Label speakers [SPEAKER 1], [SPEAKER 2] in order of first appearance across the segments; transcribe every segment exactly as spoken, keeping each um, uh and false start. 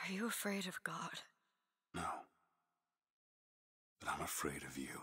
[SPEAKER 1] Are you afraid of God?
[SPEAKER 2] No. But I'm afraid of you.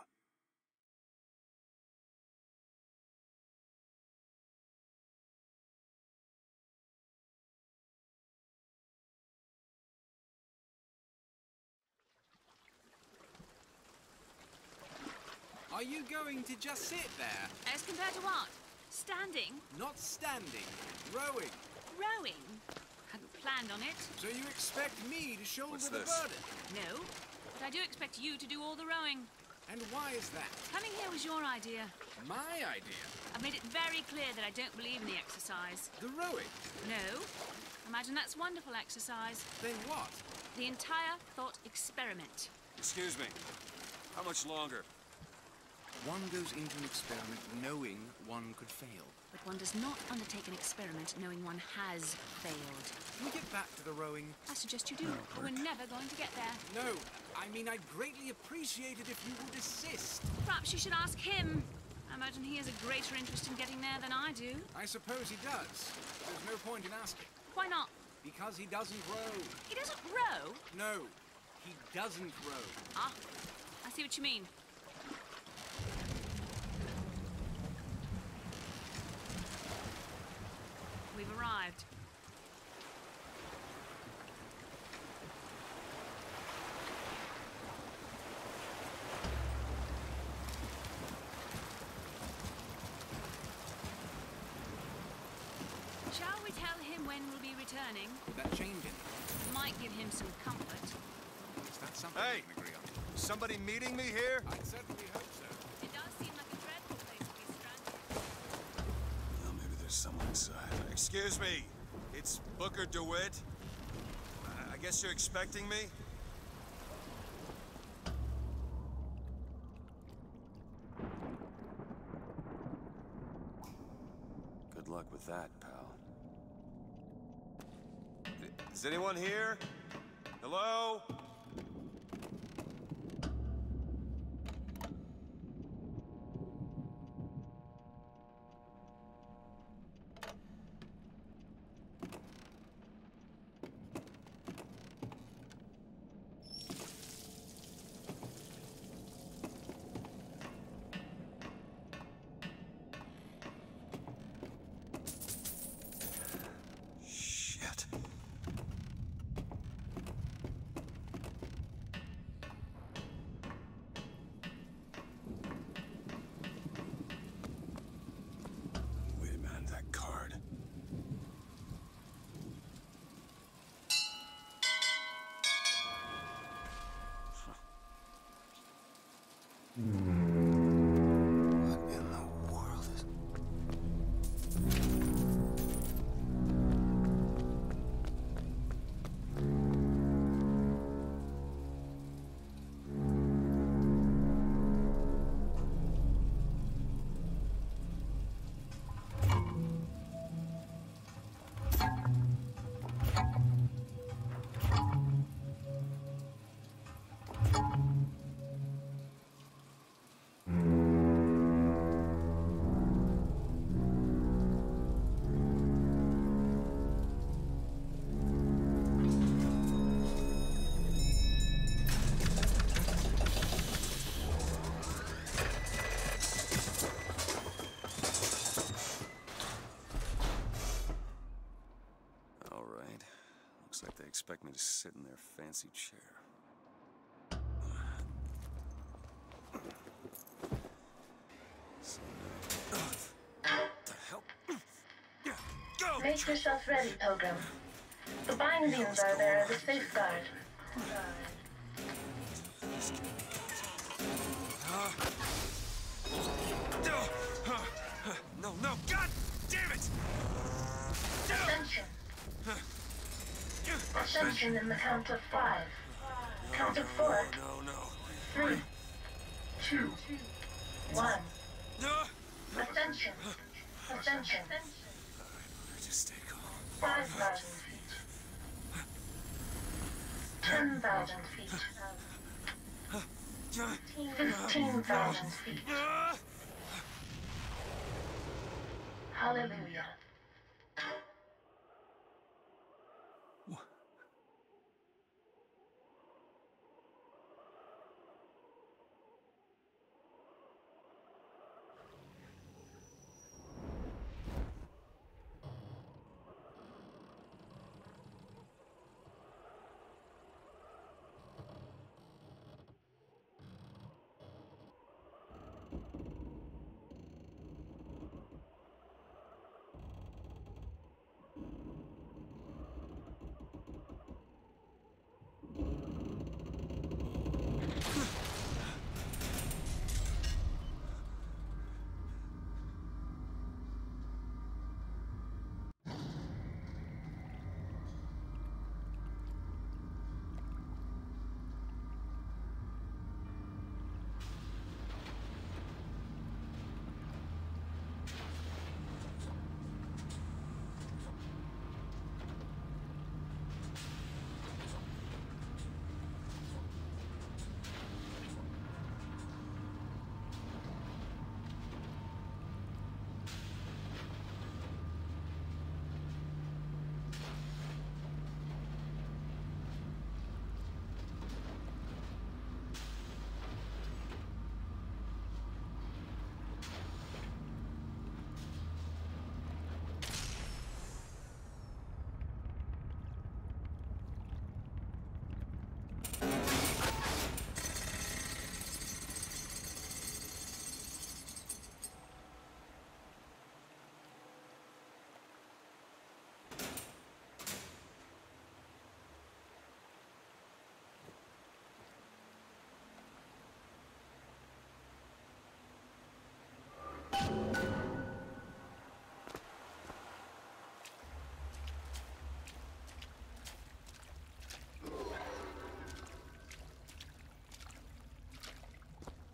[SPEAKER 3] Are you going to just sit there?
[SPEAKER 4] As compared to what? Standing?
[SPEAKER 3] Not standing. Rowing.
[SPEAKER 4] Rowing? Hadn't planned on it.
[SPEAKER 3] So you expect me to shoulder
[SPEAKER 2] What's
[SPEAKER 3] the
[SPEAKER 2] this?
[SPEAKER 3] burden?
[SPEAKER 4] No, but I do expect you to do all the rowing.
[SPEAKER 3] And why is that?
[SPEAKER 4] Coming here was your idea.
[SPEAKER 3] My idea?
[SPEAKER 4] I've made it very clear that I don't believe in the exercise.
[SPEAKER 3] The rowing?
[SPEAKER 4] No. Imagine that's wonderful exercise.
[SPEAKER 3] Then what?
[SPEAKER 4] The entire thought experiment.
[SPEAKER 2] Excuse me. How much longer?
[SPEAKER 3] One goes into an experiment knowing one could fail.
[SPEAKER 4] But one does not undertake an experiment knowing one has failed.
[SPEAKER 3] Can we get back to the rowing?
[SPEAKER 4] I suggest you do, but we're never going to get there.
[SPEAKER 3] No, I mean I'd greatly appreciate it if you would assist.
[SPEAKER 4] Perhaps you should ask him. I imagine he has a greater interest in getting there than I do.
[SPEAKER 3] I suppose he does. There's no point in asking.
[SPEAKER 4] Why not?
[SPEAKER 3] Because he doesn't row.
[SPEAKER 4] He doesn't row?
[SPEAKER 3] No, he doesn't row.
[SPEAKER 4] Ah, I see what you mean. We've arrived. Shall we tell him when we'll be returning?
[SPEAKER 3] Would that change anything?
[SPEAKER 4] Might give him some comfort.
[SPEAKER 3] Is that something
[SPEAKER 2] Hey!
[SPEAKER 3] we can agree on?
[SPEAKER 2] Somebody meeting me here?
[SPEAKER 3] I'd certainly hope so.
[SPEAKER 4] It does seem like a dreadful place to be stranded.
[SPEAKER 2] Well, maybe there's someone inside. Excuse me. It's Booker DeWitt. I, I guess you're expecting me? Good luck with that, pal. Is anyone here? Hello? Shit. Wait a minute, that card. What in the world is... All right. Looks like they expect me to sit in their fancy chair. So now- What the hell? Go!
[SPEAKER 5] Make yourself ready, Pilgrim. The bindings are there as a safeguard.
[SPEAKER 2] No, no, God damn it!
[SPEAKER 5] Ascension. Ascension in the count of five. Count of four.
[SPEAKER 2] No, no.
[SPEAKER 5] Three. Two. One.
[SPEAKER 2] No!
[SPEAKER 5] Ascension. Ascension.
[SPEAKER 2] Just stay calm.
[SPEAKER 5] Five thousand feet. Ten thousand feet. Fifteen thousand feet. Hallelujah.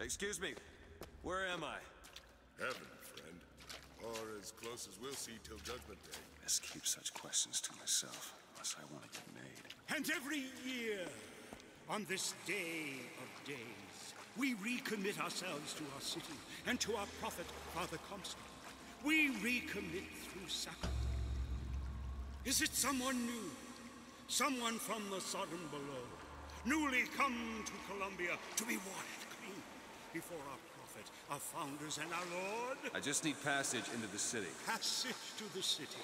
[SPEAKER 2] Excuse me, where am I?
[SPEAKER 1] Heaven, friend. Or as close as we'll see till Judgment Day.
[SPEAKER 2] Best keep such questions to myself, unless I want to get made.
[SPEAKER 6] And every year, on this day of days, we recommit ourselves to our city and to our prophet, Father Comstock. We recommit through sacrifice. Is it someone new? Someone from the Sodom below, newly come to Columbia to be washed clean before our prophet, our founders, and our Lord?
[SPEAKER 2] I just need passage into the city.
[SPEAKER 6] Passage to the city.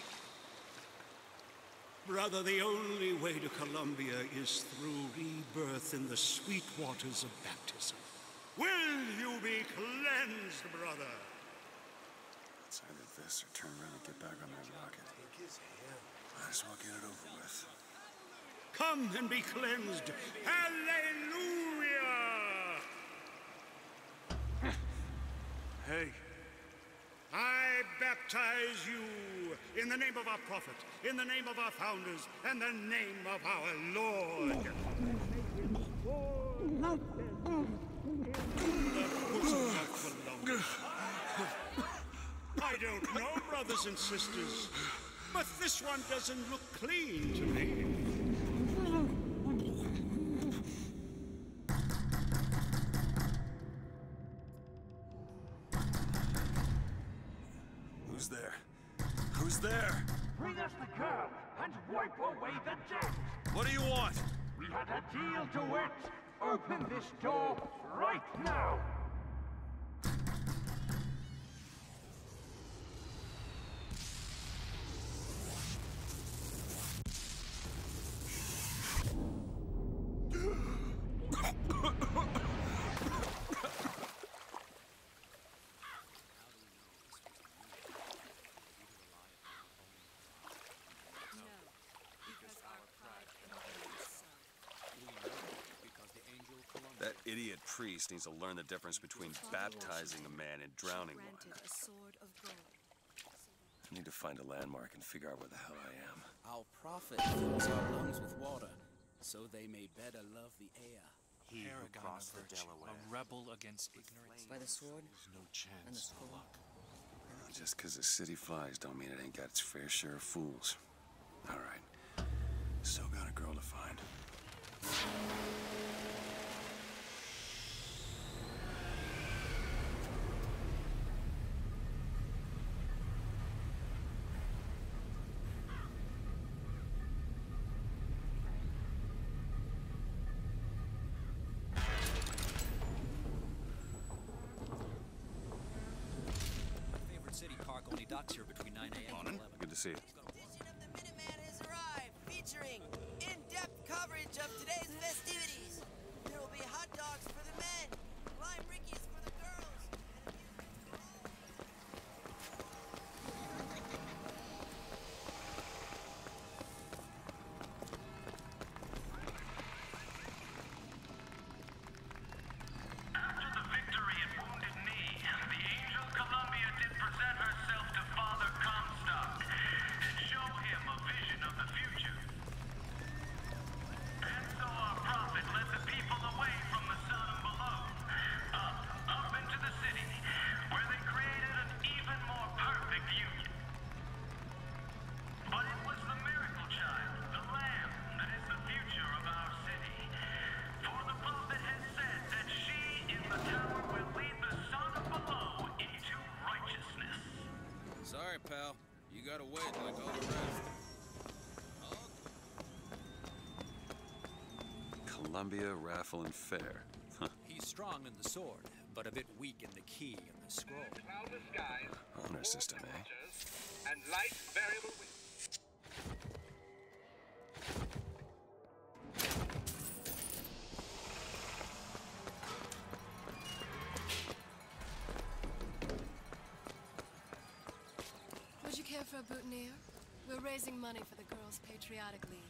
[SPEAKER 6] Brother, the only way to Columbia is through rebirth in the sweet waters of baptism. Will you be cleansed, brother?
[SPEAKER 2] It's either this or turn around and get back on my rocket. Might as well get it over with.
[SPEAKER 6] Come and be cleansed. Hallelujah!
[SPEAKER 7] Hey.
[SPEAKER 6] I baptize you in the name of our prophet, in the name of our founders, and the name of our Lord. I don't know, brothers and sisters, but this one doesn't look clean to me.
[SPEAKER 2] Who's there? Who's there?
[SPEAKER 8] Bring us the girl and wipe away the debt.
[SPEAKER 2] What do you want?
[SPEAKER 8] We had a deal to it. Open this door right now.
[SPEAKER 2] That idiot priest needs to learn the difference between baptizing a man and drowning one. I need to find a landmark and figure out where the hell I am.
[SPEAKER 9] Our prophet fills our lungs with water, so they may better love the air.
[SPEAKER 7] He who crossed the Delaware, a rebel against ignorance.
[SPEAKER 10] By the sword
[SPEAKER 7] There's no chance
[SPEAKER 10] and the scroll.
[SPEAKER 2] Well, just because the city flies don't mean it ain't got its fair share of fools. All right. Still got a girl to find.
[SPEAKER 11] City Park only docks here between nine A M and eleven.
[SPEAKER 2] Good to see you.
[SPEAKER 12] Edition of the Minuteman has arrived, featuring in-depth coverage of today's festivities. There will be hot dogs for the men, lime rickies for the girls, and a few for all.
[SPEAKER 13] After the victory at Wounded Knee, the angel Columbia did present herself to Father Comstock and show him a vision of the future. And so our prophet led the people away from the Sodom below, up, up into the city, where they created an even more perfect union. But it was the miracle child, the lamb, that is the future of our city. For the prophet has said that she in the tower will lead the Sodom below into righteousness.
[SPEAKER 9] Sorry, pal. You gotta wait like all the rest.
[SPEAKER 2] Columbia Raffle and Fair. Huh.
[SPEAKER 11] He's strong in the sword, but a bit weak in the key and the scroll.
[SPEAKER 13] Cloudless skies,
[SPEAKER 2] Honor system, eh?
[SPEAKER 13] and light variable wind.
[SPEAKER 14] Would you care for a boutonniere? We're raising money for the Girls' Patriotic League.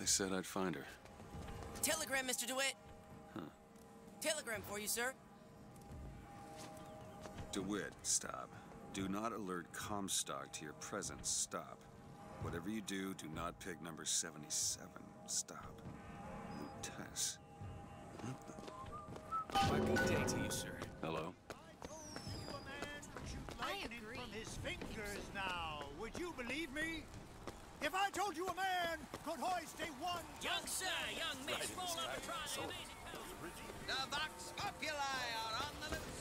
[SPEAKER 2] said I'd find her.
[SPEAKER 12] Telegram, Mister DeWitt.
[SPEAKER 2] Huh.
[SPEAKER 12] Telegram for you, sir.
[SPEAKER 2] DeWitt, stop. Do not alert Comstock to your presence. Stop. Whatever you do, do not pick number seventy-seven. Stop. Lutess.
[SPEAKER 9] Well, good day to you, sir.
[SPEAKER 2] Hello?
[SPEAKER 14] I agree.
[SPEAKER 10] From his fingers now. Would you believe me? If I told you a man could hoist a one...
[SPEAKER 11] Young sir, young miss, roll up and try the amazing power.
[SPEAKER 12] The Vox Populi are on the loose.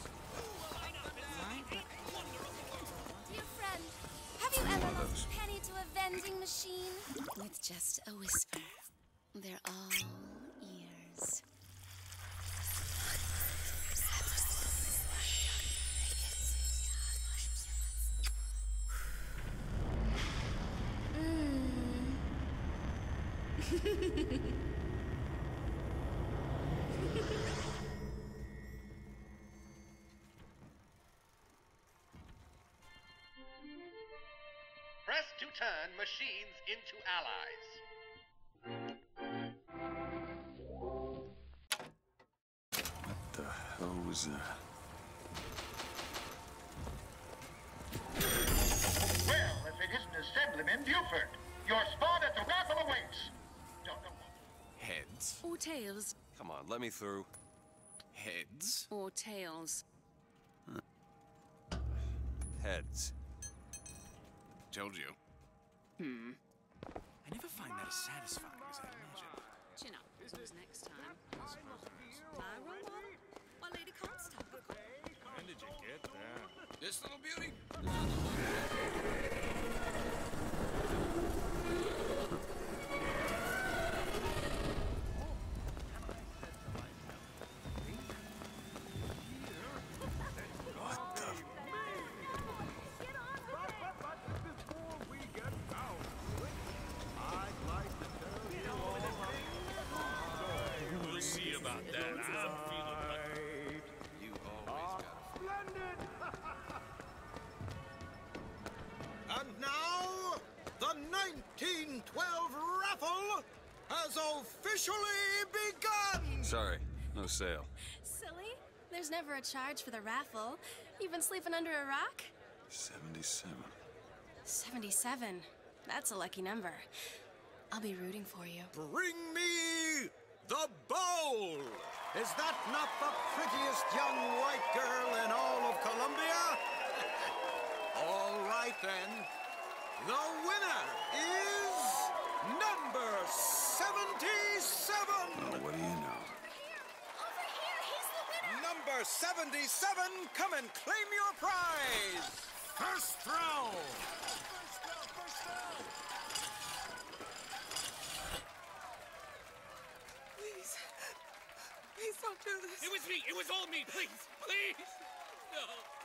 [SPEAKER 14] Dear friend, have you ever lost a penny to a vending machine? With just a whisper. They're all ears.
[SPEAKER 15] Press to turn machines into allies.
[SPEAKER 2] What the hell was that?
[SPEAKER 16] Well, if it isn't Assemblyman Buford, your spot at the raffle awaits. Don't know what.
[SPEAKER 2] Heads?
[SPEAKER 4] Or tails.
[SPEAKER 2] Come on, let me through. Heads?
[SPEAKER 4] Or tails.
[SPEAKER 2] Huh. Heads. Told you.
[SPEAKER 4] Hmm.
[SPEAKER 9] I never find that as satisfying as I imagined.
[SPEAKER 4] Chin up. Who's next time? Lyra one? Or Lady Comstock?
[SPEAKER 9] When did you get that?
[SPEAKER 2] This little beauty?
[SPEAKER 10] And now, the nineteen twelve raffle has officially begun!
[SPEAKER 2] Sorry, no sale.
[SPEAKER 14] Silly. There's never a charge for the raffle. You've been sleeping under a rock?
[SPEAKER 2] seventy-seven.
[SPEAKER 14] seventy-seven. That's a lucky number. I'll be rooting for you.
[SPEAKER 10] Bring me the bowl! Is that not the prettiest young white girl in all of Columbia? All right, then. The winner is number seventy-seven!
[SPEAKER 2] Oh, what do you know?
[SPEAKER 14] Over here, he's the winner!
[SPEAKER 10] Number seventy-seven, come and claim your prize! First throw! First throw, first throw!
[SPEAKER 11] Please. Please don't do this. It was me. It was all me. Please. Please. No.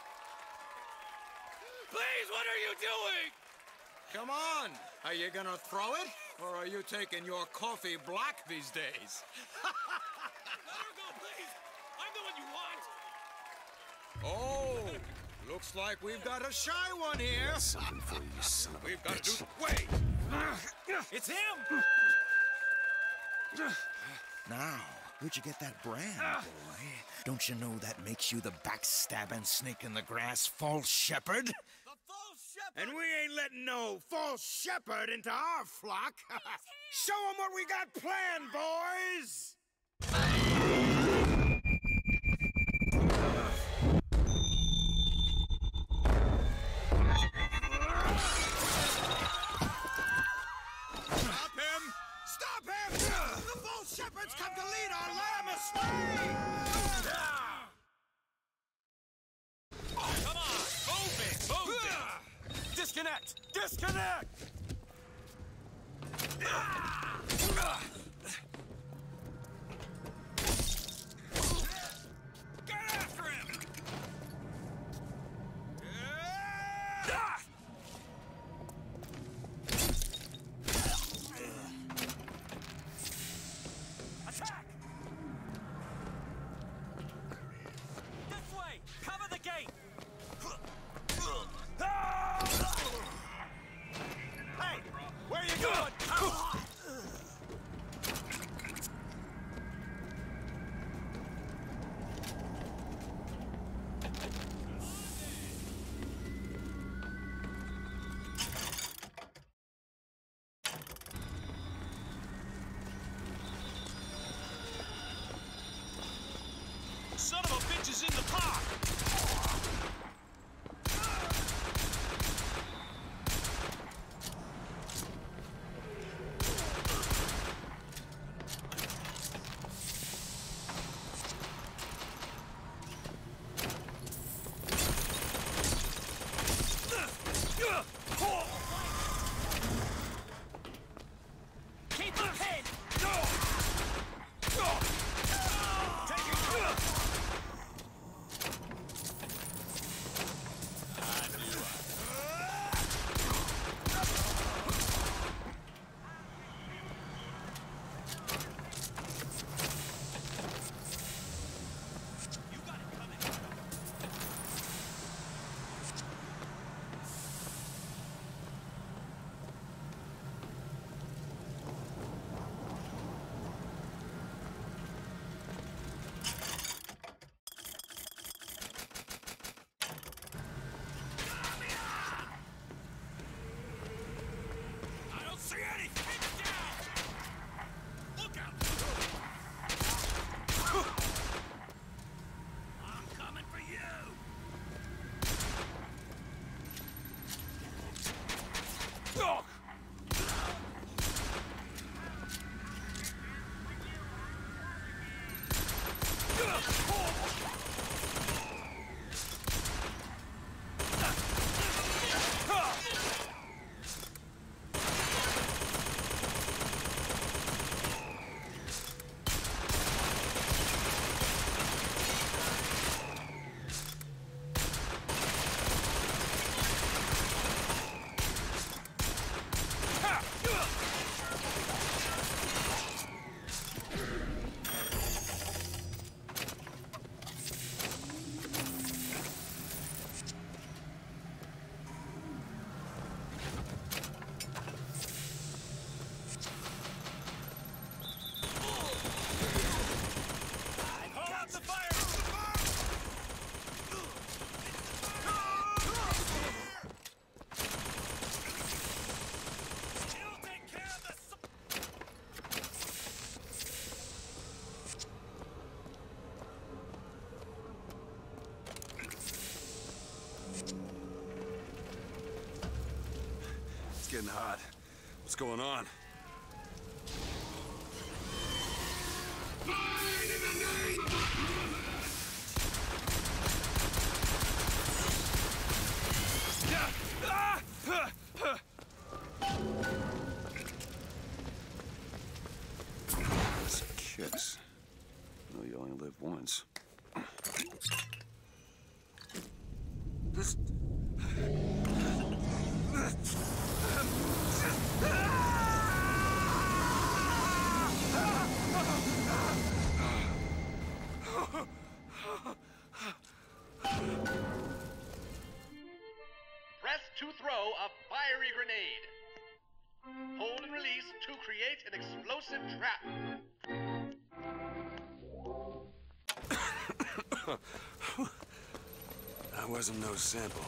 [SPEAKER 11] Please, what are you doing?
[SPEAKER 10] Come on! Are you gonna throw it? Or are you taking your coffee black these days?
[SPEAKER 11] Let her go, please. I'm the one you want.
[SPEAKER 10] Oh! Looks like we've got a shy one here.
[SPEAKER 2] Got something for you, you son of a
[SPEAKER 10] We've got
[SPEAKER 2] bitch.
[SPEAKER 10] to do... Wait!
[SPEAKER 11] It's him!
[SPEAKER 17] Now, where'd you get that brand, boy? Don't you know that makes you the backstabbing snake in the grass false shepherd?
[SPEAKER 10] The false shepherd! And we ain't letting no false shepherd into our flock. Show them what we got planned, boys! Stop him! Stop him! The false shepherds come to lead our lamb astray!
[SPEAKER 11] Come on! Move it! Move it! Disconnect! Disconnect! Get after him! Attack! This way! Cover the gate! Hey! Where you going?
[SPEAKER 2] hot. What's going on? That's a kiss. No, you only live once. This...
[SPEAKER 15] Press to throw a fiery grenade. Hold and release to create an explosive trap.
[SPEAKER 2] That wasn't no sample.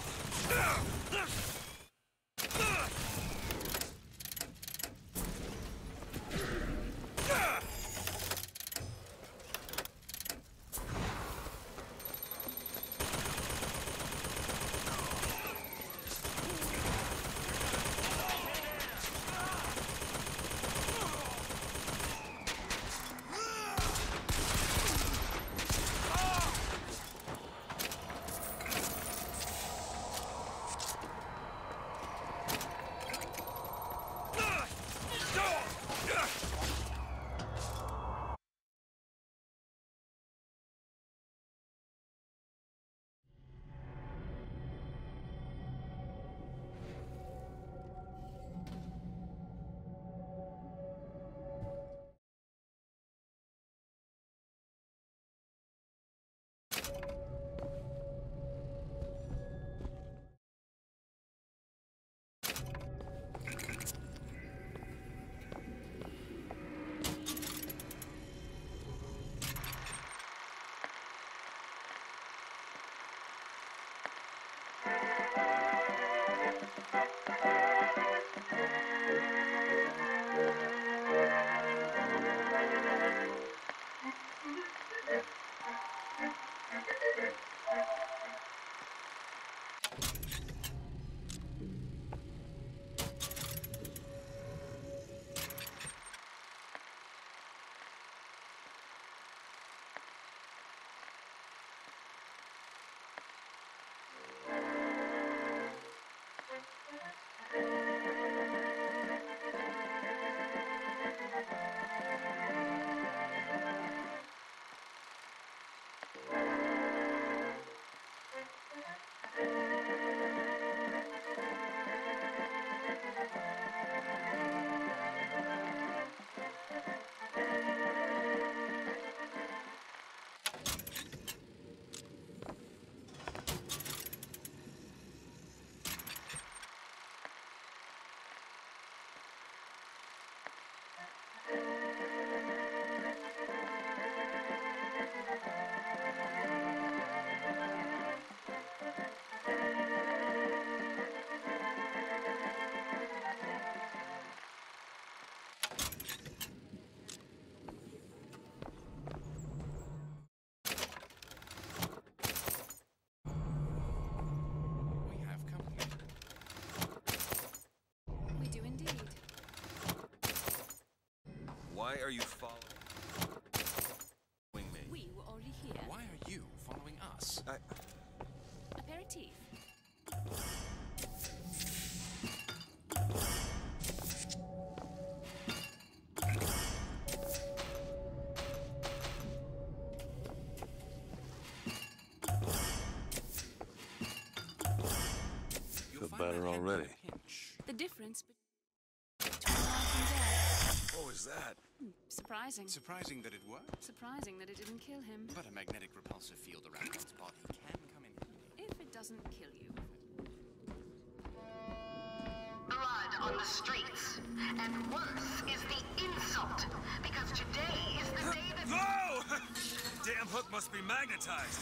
[SPEAKER 2] Why are you following me?
[SPEAKER 4] We were already here.
[SPEAKER 9] Why are you following us?
[SPEAKER 2] I...
[SPEAKER 4] Aperitif.
[SPEAKER 2] Feel better already.
[SPEAKER 4] The difference between life and death.
[SPEAKER 2] What was that?
[SPEAKER 4] Surprising.
[SPEAKER 9] Surprising that it worked?
[SPEAKER 4] Surprising that it didn't kill him.
[SPEAKER 9] But a magnetic repulsive field around one's body can come in handy.
[SPEAKER 4] If it doesn't kill you.
[SPEAKER 5] Blood on the streets. And worse is the insult. Because today is the day that...
[SPEAKER 2] Whoa! Damn hook must be magnetized.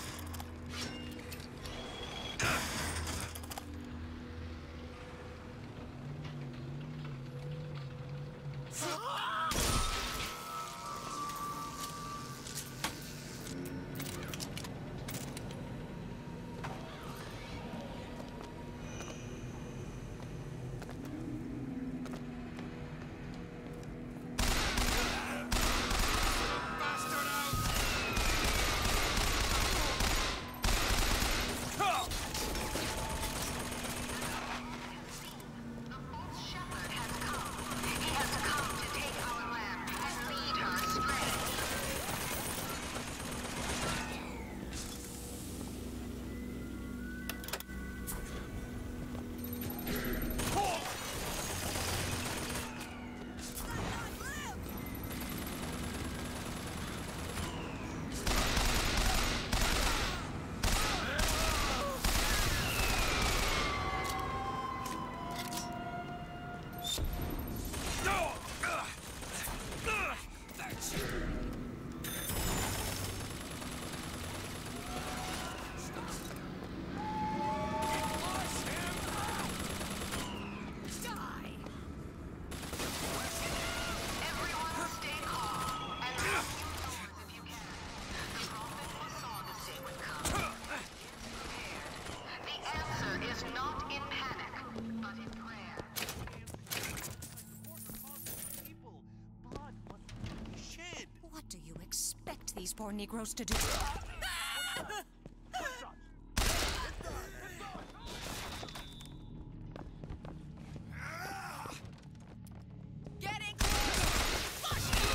[SPEAKER 18] these poor Negroes to do.
[SPEAKER 12] Getting close!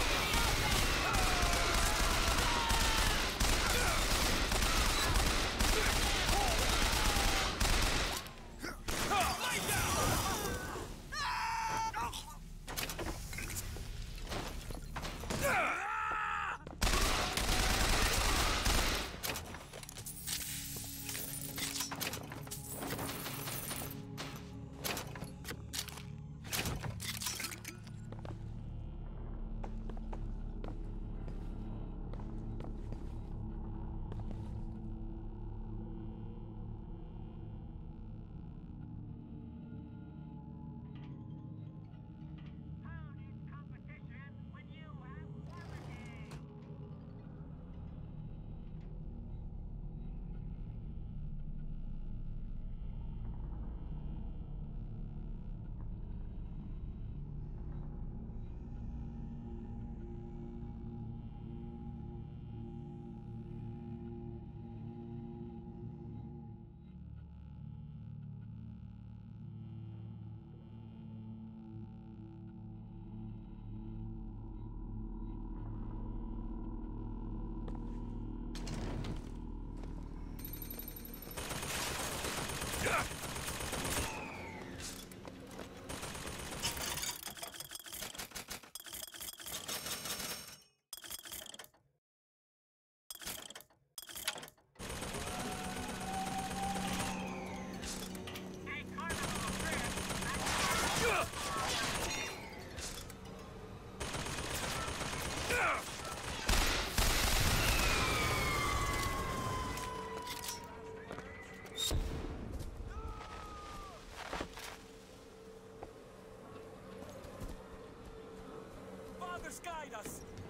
[SPEAKER 11] Guide us!